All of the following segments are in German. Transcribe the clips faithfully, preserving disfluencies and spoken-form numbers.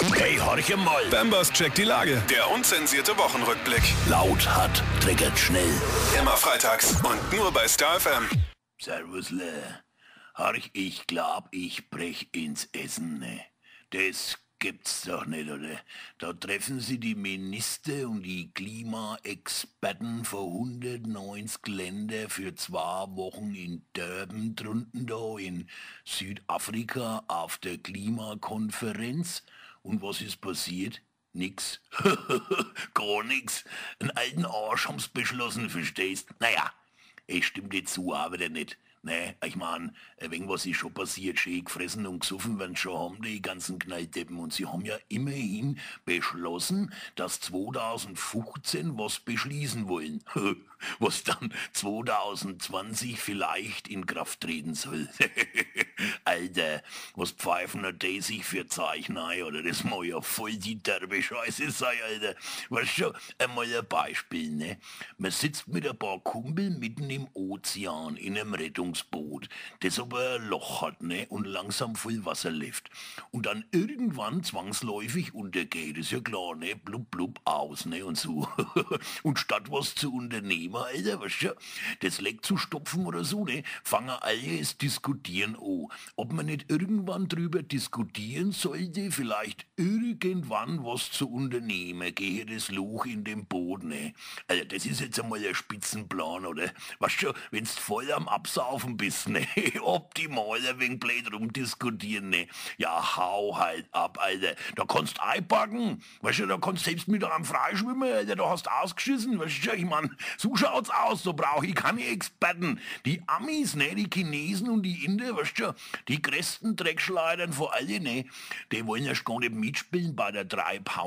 Hey, horche mal. Bambas checkt die Lage. Der unzensierte Wochenrückblick. Laut, hart, triggert schnell. Immer freitags und nur bei Star F M. Servusle. Horch, ich glaub, ich brech ins Essen, ne? Das gibt's doch nicht, oder? Da treffen sie die Minister und die Klimaexperten von hundertneunzig Länder für zwei Wochen in Durban drunten da in Südafrika auf der Klimakonferenz. Und was ist passiert? Nix. Gar nix. Einen alten Arsch haben's beschlossen, verstehst? Naja, es stimmt jetzt so aber nicht. Ne, ich mein, ein wenig was ist schon passiert, schön gefressen und gesoffen werden schon haben die ganzen Knalldeppen und sie haben ja immerhin beschlossen, dass zweitausendfünfzehn was beschließen wollen, was dann zweitausendzwanzig vielleicht in Kraft treten soll. Alter, was pfeifen die sich für Zeichen ein, oder das muss ja voll die derbe Scheiße sein, Alter. Weißt schon, einmal ein Beispiel, ne? Man sitzt mit ein paar Kumpel mitten im Ozean in einem Rettungs Boot, das aber ein Loch hat, ne, und langsam voll Wasser läuft. Und dann irgendwann zwangsläufig untergeht, ist ja klar, ne, blub blub aus, ne, und so. Und statt was zu unternehmen, Alter, weißt du, das Leck zu stopfen oder so, ne, fangen alle es diskutieren an, ob man nicht irgendwann drüber diskutieren sollte, vielleicht irgendwann was zu unternehmen, gehe das Loch in dem Boot, ne. Also das ist jetzt einmal ein Spitzenplan, oder? Weißt du, wenn's voll am Absaufen bist, ne? Optimal ein wenig blöd rumdiskutieren, ne? Ja, hau halt ab, Alter. Da kannst einpacken, weißt du, da kannst selbst mit einem freischwimmen, Alter, da hast ausgeschissen, weißt du, ich mein, so schaut's aus, so brauche ich keine Experten. Die Amis, ne, die Chinesen und die Inder, weißt du, die größten Dreckschleudern vor allem, ne, die wollen ja gar nicht mitspielen bei der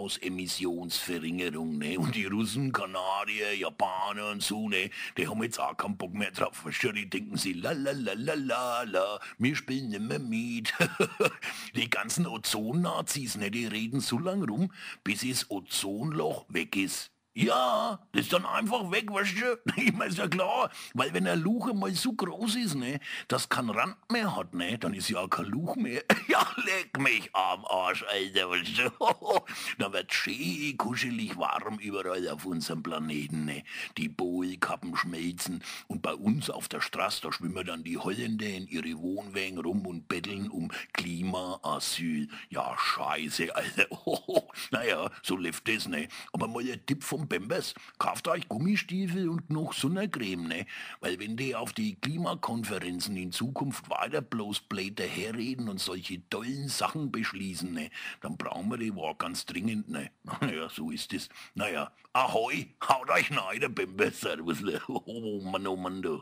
Treibhausemissionsverringerung, ne? Und die Russen, Kanadier, Japaner und so, ne, die haben jetzt auch keinen Bock mehr drauf, weißt du, die denken sie, la la la la la la, wir spielen nimmer mit. Die ganzen Ozon-Nazis, ne, die reden so lang rum, bis das Ozonloch weg ist. Ja, das ist dann einfach weg, weißt du? Ich meine, ist ja klar, weil wenn ein Luch mal so groß ist, ne, dass kein Rand mehr hat, ne, dann ist ja auch kein Luch mehr. Ja, leck mich am Arsch, Alter, weißt du? Dann wird schön kuschelig warm überall auf unserem Planeten, ne. Die Polkappen schmelzen und bei uns auf der Straße, da schwimmen dann die Holländer in ihre Wohnwagen rum und betteln um Klimaasyl. Ja, scheiße, Alter. Naja, so läuft das, ne. Aber mal ein Tipp vom Bambas, kauft euch Gummistiefel und noch Sonnencreme, ne? Weil wenn die auf die Klimakonferenzen in Zukunft weiter bloß blöd daherreden und solche tollen Sachen beschließen, ne, dann brauchen wir die wohl ganz dringend, ne? Naja, so ist es. Naja, ahoi, haut euch rein, der Bambas, servusle. Oh Mann, oh Mann, du.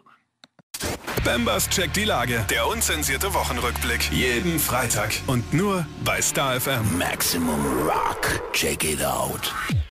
Bambas checkt die Lage. Der unzensierte Wochenrückblick. Jeden Freitag und nur bei Star F M. Maximum Rock, check it out.